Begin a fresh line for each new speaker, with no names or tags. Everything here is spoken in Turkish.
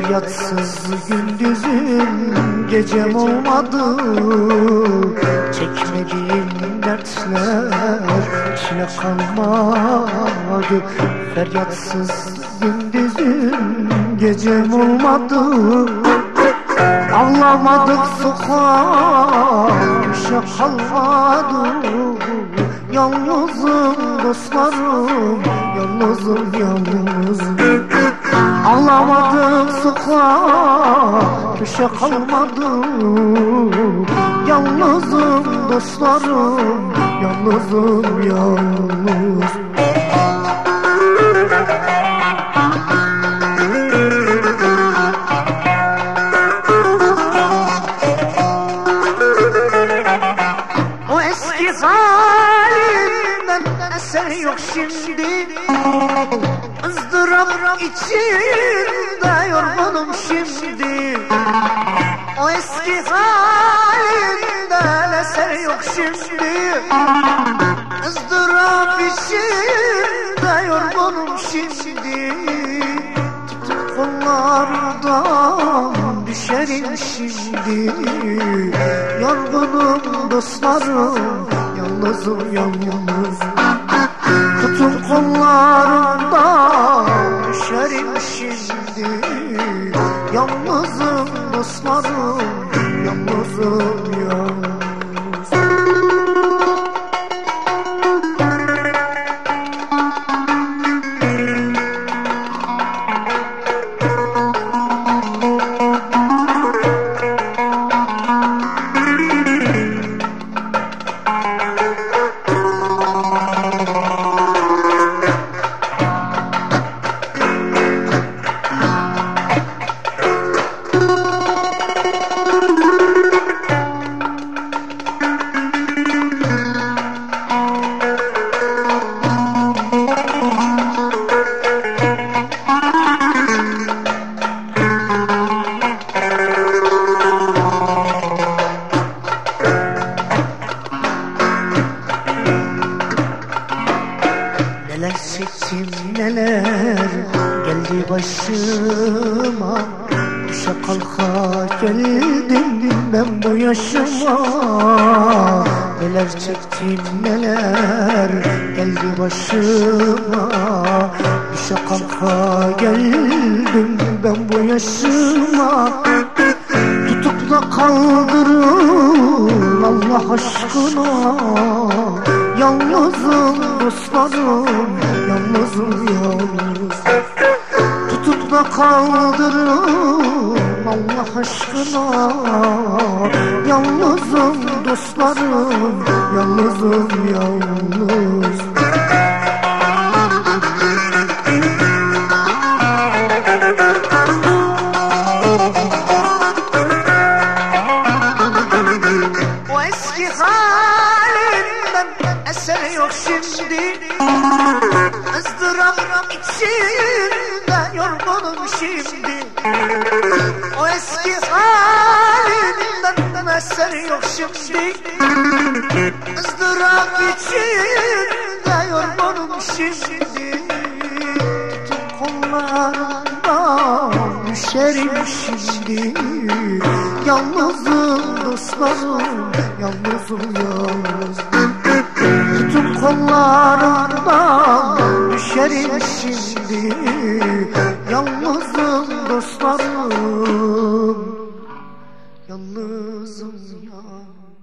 Feryatsız gündüzüm gecem olmadı, çekmediğim dertler içine kalmadı. Feryatsız gündüzüm gecem olmadı, ağlamadık sokak düşe kalmadı. Yalnızım dostlarım, yalnızım yalnızım. Ağlamadım sokak düşe kalmadı. Yalnızım dostlarım, yalnızım yalnız. O eski halimden eser yok şimdi, ızdırap içinde yorgunum şimdi. O eski halimden eser yok şimdi, ızdırap içinde yorgunum şimdi. Tutup kollardan düşerim şimdi, yorgunum dostlarım, yalnızım yalnız. Tutun kollarından düşerim şimdi, yalnızım dostlarım, yalnızım yalnız. Neler çektim neler geldi başıma, düşe kalka geldim ben bu yaşıma. Neler çektim neler geldi başıma, düşe kalka geldim ben bu yaşıma. Tutup da kaldırın Allah aşkına, yalnızım dostlarım, yalnızım yalnız. Tutup da kaldırın Allah aşkına, yalnızım dostlarım, yalnızım yalnız. O eski halimden eser yok şimdi, ızdırap içinde yorgunum şimdi. O eski halimden eser yok şimdi, ızdırap içinde yorgunum şimdi. Tutun kollarından düşerim şimdi, yalnızım dostlarım, yalnızım yalnız. Tutun kollarından düşerim şimdi, yalnızım dostlarım, yalnızım yalnız.